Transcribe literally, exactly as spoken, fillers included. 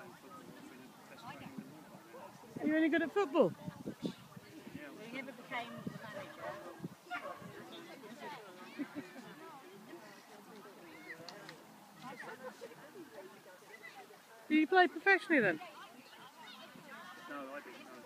Are you any good at football? We never became the manager. Do you play professionally then? No, I didn't. No.